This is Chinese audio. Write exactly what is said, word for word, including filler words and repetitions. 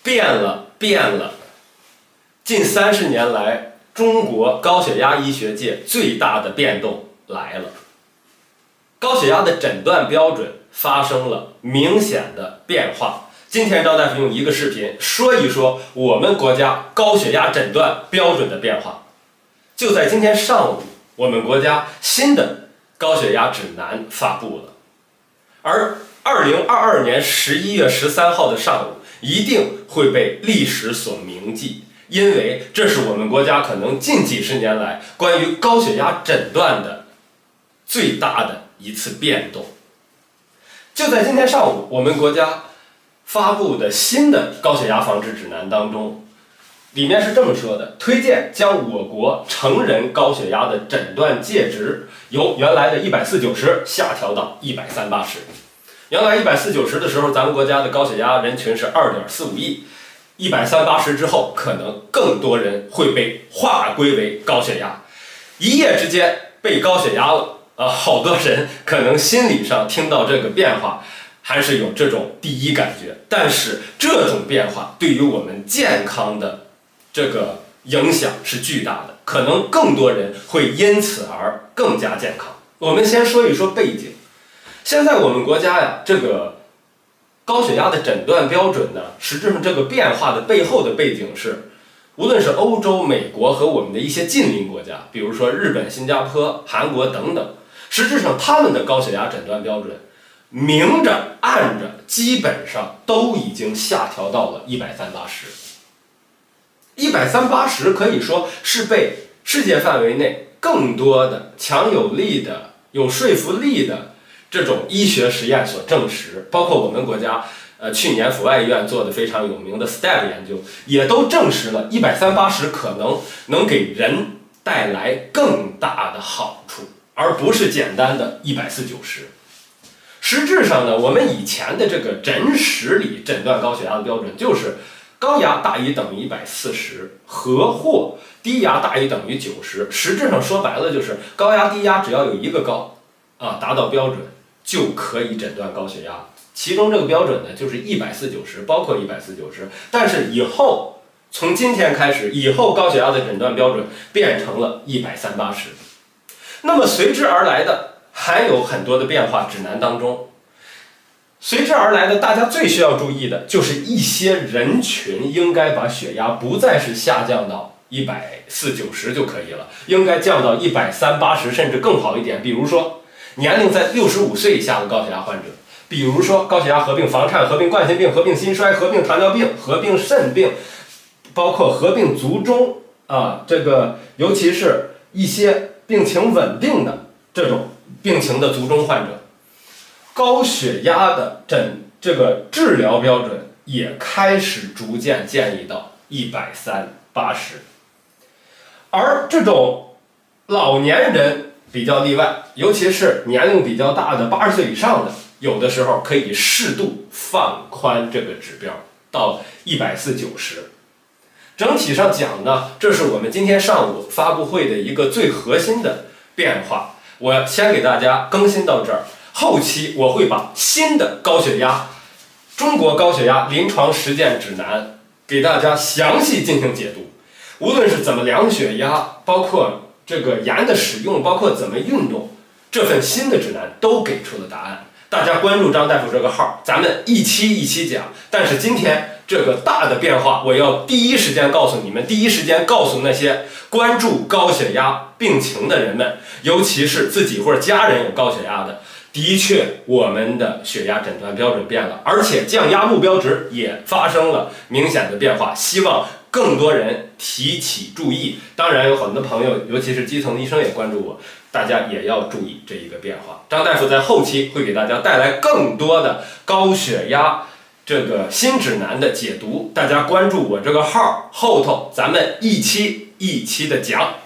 变了，变了！近三十年来，中国高血压医学界最大的变动来了。高血压的诊断标准发生了明显的变化。今天张大夫用一个视频说一说我们国家高血压诊断标准的变化。就在今天上午，我们国家新的高血压指南发布了，而二零二二年十一月十三号的上午一定会被历史所铭记，因为这是我们国家可能近几十年来关于高血压诊断的最大的一次变动。就在今天上午，我们国家发布的新的高血压防治指南当中，里面是这么说的：推荐将我国成人高血压的诊断界值由原来的一百四九十下调到一百三八十。原来一百四九十的时候，咱们国家的高血压人群是二点四五亿，一百三八十之后，可能更多人会被划归为高血压。一夜之间被高血压了啊！好多人可能心理上听到这个变化，还是有这种第一感觉。但是这种变化对于我们健康的这个影响是巨大的，可能更多人会因此而更加健康。我们先说一说背景。现在我们国家呀，这个高血压的诊断标准呢，实质上这个变化的背后的背景是，无论是欧洲、美国和我们的一些近邻国家，比如说日本、新加坡、韩国等等，实质上他们的高血压诊断标准明着暗着基本上都已经下调到了一百三八十。一百三八十可以说是被世界范围内更多的强有力的、有说服力的这种医学实验所证实，包括我们国家呃去年阜外医院做的非常有名的 S T E P 研究，也都证实了一百三八十可能能给人带来更大的好处，而不是简单的一百四九十。实质上呢，我们以前的这个诊室里诊断高血压的标准就是高压大于等于一百四十和或低压大于等于九十。实质上说白了就是高压低压只要有一个高啊达到标准就可以诊断高血压。其中这个标准呢就是一百四九十，包括一百四九十。但是以后从今天开始，以后高血压的诊断标准变成了一百三八十。那么随之而来的还有很多的变化，指南当中随之而来的大家最需要注意的就是一些人群应该把血压不再是下降到一百四九十就可以了，应该降到一百三八十甚至更好一点。比如说年龄在六十五岁以下的高血压患者，比如说高血压合并房颤、合并冠心病、合并心衰、合并糖尿病、合并肾病，包括合并卒中啊，这个尤其是一些病情稳定的这种病情的卒中患者，高血压的诊这个治疗标准也开始逐渐建议到一百三八十。而这种老年人比较例外，尤其是年龄比较大的八十岁以上的，有的时候可以适度放宽这个指标到一百四九十。整体上讲呢，这是我们今天上午发布会的一个最核心的变化。我先给大家更新到这儿，后期我会把新的高血压中国高血压临床实践指南给大家详细进行解读，无论是怎么量血压，包括这个盐的使用，包括怎么运动，这份新的指南都给出了答案。大家关注张大夫这个号，咱们一期一期讲。但是今天这个大的变化，我要第一时间告诉你们，第一时间告诉那些关注高血压病情的人们，尤其是自己或者家人有高血压的，的确我们的血压诊断标准变了，而且降压目标值也发生了明显的变化，希望更多人提起注意。当然有很多朋友，尤其是基层医生也关注我，大家也要注意这一个变化。张大夫在后期会给大家带来更多的高血压这个新指南的解读，大家关注我这个号，后头咱们一期一期的讲。